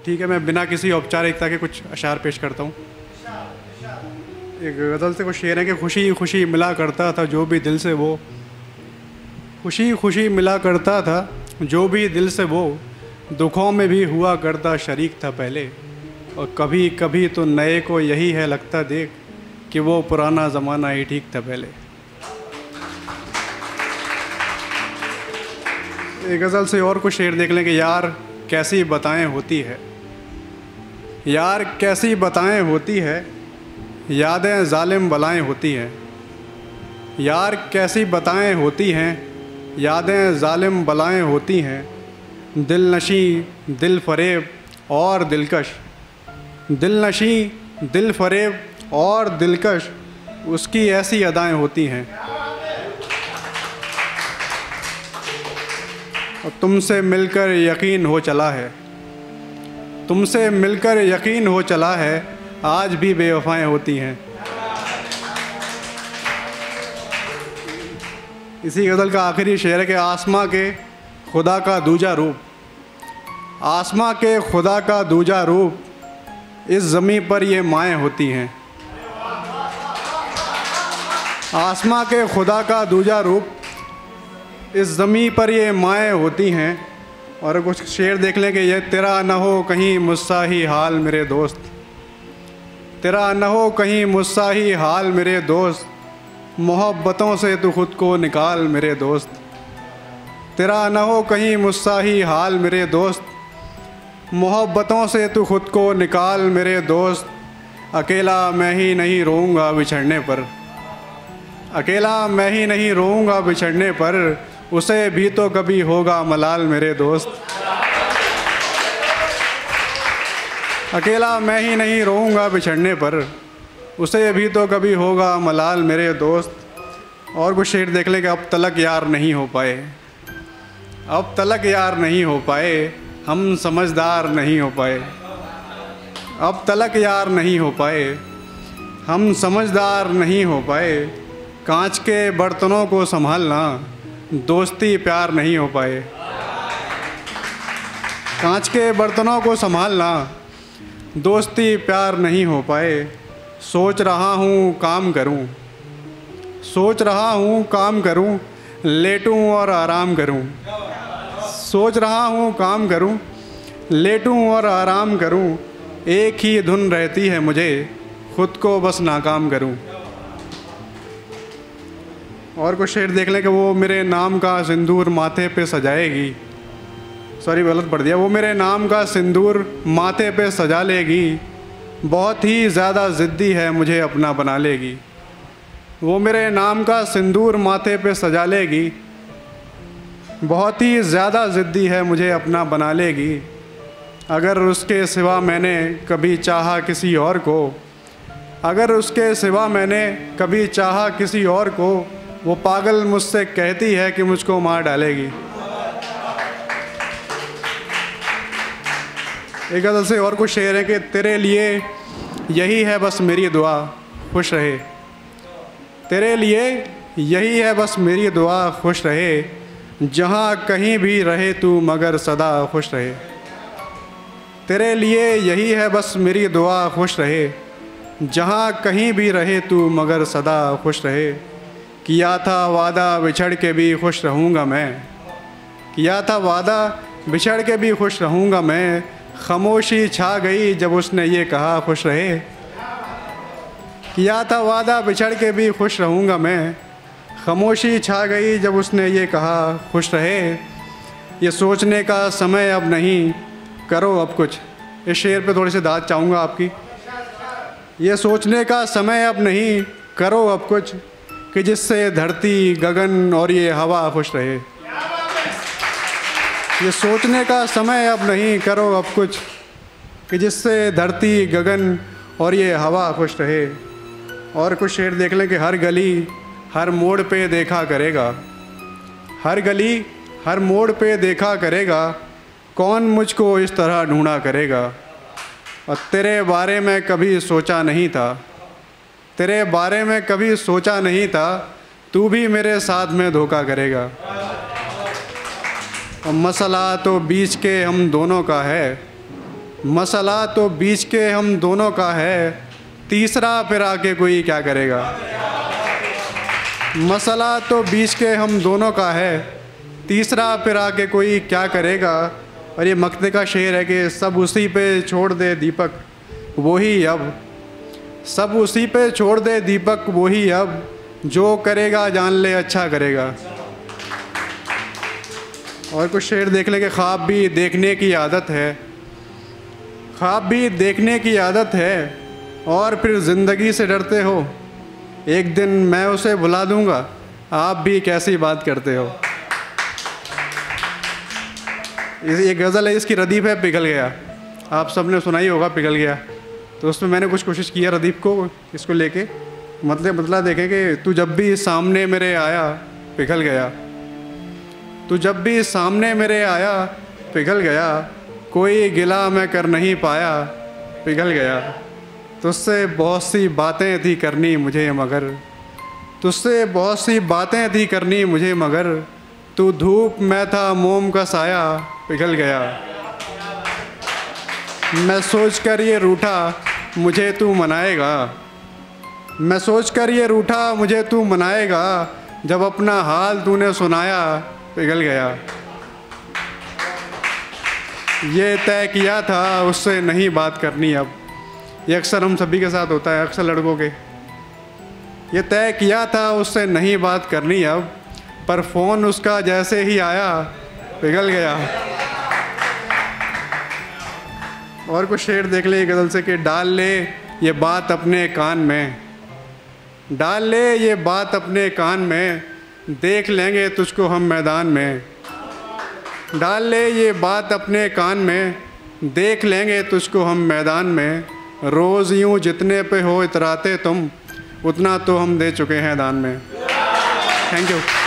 ठीक है, मैं बिना किसी औपचारिकता के कुछ अशार पेश करता हूँ। एक गज़ल से कुछ शेर है कि खुशी खुशी मिला करता था जो भी दिल से वो, खुशी खुशी मिला करता था जो भी दिल से वो, दुखों में भी हुआ करता शरीक था पहले, और कभी कभी तो नए को यही है लगता देख कि वो पुराना ज़माना ही ठीक था पहले। एक गज़ल से और कुछ शेर देख लें कि यार कैसी बताएं होती है, यार कैसी बताएं होती है, यादें जालिम बलाएं होती हैं, यार कैसी बताएं होती हैं, यादें जालिम बलाएं होती हैं, दिल नशी दिल फरेब और दिलकश, दिल नशी दिल फरेब और दिलकश उसकी ऐसी अदाएं होती हैं। और तुमसे मिलकर यकीन हो चला है, तुमसे मिलकर यकीन हो चला है, आज भी बेवफाएं होती हैं। इसी गज़ल का आखिरी शेर है कि आसमां के खुदा का दूजा रूप, आसमां के खुदा का दूजा रूप, इस ज़मीं पर ये माएँ होती हैं। आसमां के खुदा का दूजा रूप, इस ज़मीं पर ये माएँ होती हैं। और कुछ शेर देख लें कि ये तेरा न हो कहीं मुझसा ही हाल मेरे दोस्त, तेरा न हो कहीं मुझसा ही हाल मेरे दोस्त, मोहब्बतों से तू खुद को निकाल मेरे दोस्त, तेरा न हो कहीं मुझसा ही हाल मेरे दोस्त, मोहब्बतों से तू खुद को निकाल मेरे दोस्त। अकेला मैं ही नहीं रोऊंगा बिछड़ने पर, अकेला मैं ही नहीं रोऊंगा बिछड़ने पर, उसे भी तो कभी होगा मलाल मेरे दोस्त। अकेला मैं ही नहीं रोऊंगा बिछड़ने पर, उसे भी तो कभी होगा मलाल मेरे दोस्त। और कुछ शेर देख ले कि अब तलक यार नहीं हो पाए, अब तलक यार नहीं हो पाए, हम समझदार नहीं हो पाए, अब तलक यार नहीं हो पाए, हम समझदार नहीं हो पाए, कांच के बर्तनों को संभालना दोस्ती प्यार नहीं हो पाए, कांच के बर्तनों को संभालना दोस्ती प्यार नहीं हो पाए। सोच रहा हूँ काम करूँ, सोच रहा हूँ काम करूँ, लेटूँ और आराम करूँ, सोच रहा हूँ काम करूँ, लेटूँ और आराम करूँ, एक ही धुन रहती है मुझे, खुद को बस नाकाम करूँ। और कुछ शेर देख लें कि वो मेरे नाम का सिंदूर माथे पे सजाएगी, सॉरी गलत पढ़ दिया, वो मेरे नाम का सिंदूर माथे पे सजा लेगी, बहुत ही ज़्यादा ज़िद्दी है मुझे अपना बना लेगी, वो मेरे नाम का सिंदूर माथे पे सजा लेगी, बहुत ही ज़्यादा ज़िद्दी है मुझे अपना बना लेगी। अगर उसके सिवा मैंने कभी चाहा किसी और को, अगर उसके सिवा मैंने कभी चाहा किसी और को, वो पागल मुझसे कहती है कि मुझको मार डालेगी। एक गज़ल से और कुछ शेर है कि तेरे लिए यही है बस मेरी दुआ खुश रहे, तेरे लिए यही है बस मेरी दुआ खुश रहे, जहाँ कहीं भी रहे तू मगर सदा खुश रहे, तेरे लिए यही है बस मेरी दुआ खुश रहे, जहाँ कहीं भी रहे तू मगर सदा खुश रहे। किया था वादा बिछड़ के भी खुश रहूँगा मैं, किया था वादा बिछड़ के भी खुश रहूँगा मैं, खामोशी छा गई जब उसने ये कहा खुश रहे, किया था वादा बिछड़ के भी खुश रहूँगा मैं, खामोशी छा गई जब उसने ये कहा खुश रहे। ये सोचने का समय अब नहीं, करो अब कुछ, इस शेर पे थोड़ी सी दाद चाहूँगा आपकी। ये सोचने का समय अब नहीं, करो अब कुछ, कि जिससे धरती गगन और ये हवा खुश रहे। ये सोचने का समय अब नहीं, करो अब कुछ, कि जिससे धरती गगन और ये हवा खुश रहे। और कुछ शेर देख लें कि हर गली हर मोड़ पे देखा करेगा, हर गली हर मोड़ पे देखा करेगा, कौन मुझको इस तरह ढूंढा करेगा। और तेरे बारे में कभी सोचा नहीं था, तेरे बारे में कभी सोचा नहीं था, तू भी मेरे साथ में धोखा करेगा। और मसला तो बीच के हम दोनों का है, मसला तो बीच के हम दोनों का है, तीसरा फिर आके कोई क्या करेगा। मसला तो बीच के हम दोनों का है, तीसरा फिर आके कोई क्या करेगा। और ये मक्ते का शेर है कि सब उसी पे छोड़ दे दीपक वही अब, सब उसी पे छोड़ दे दीपक वही अब, जो करेगा जान ले अच्छा करेगा। और कुछ शेर देख ले कि ख्वाब भी देखने की आदत है, ख्वाब भी देखने की आदत है, और फिर ज़िंदगी से डरते हो, एक दिन मैं उसे भुला दूंगा, आप भी कैसी बात करते हो। ये गज़ल है, इसकी रदीफ़ है पिघल गया, आप सब ने सुना ही होगा पिघल गया। तो उसमें मैंने कुछ कोशिश किया रदीफ़ को इसको लेके मतलब देखें कि तू जब भी सामने मेरे आया पिघल गया, तू जब भी सामने मेरे आया पिघल गया, कोई गिला मैं कर नहीं पाया पिघल गया। तुझसे बहुत सी बातें थी करनी मुझे मगर, तुझसे बहुत सी बातें थी करनी मुझे मगर, तू धूप मैं था मोम का साया पिघल गया। मैं सोच कर ये रूठा मुझे तू मनाएगा, मैं सोच कर ये रूठा मुझे तू मनाएगा, जब अपना हाल तूने सुनाया पिघल गया। ये तय किया था उससे नहीं बात करनी अब, ये अक्सर हम सभी के साथ होता है, अक्सर लड़कों के। ये तय किया था उससे नहीं बात करनी अब, पर फ़ोन उसका जैसे ही आया पिघल गया। और कुछ शेर देख ले गज़ल से कि डाल ले ये बात अपने कान में, डाल ले ये बात अपने कान में, देख लेंगे तुझको हम मैदान में। डाल ले ये बात अपने कान में, देख लेंगे तुझको हम मैदान में। रोज़ यूँ जितने पे हो इतराते तुम, उतना तो हम दे चुके हैं दान में। Thank you.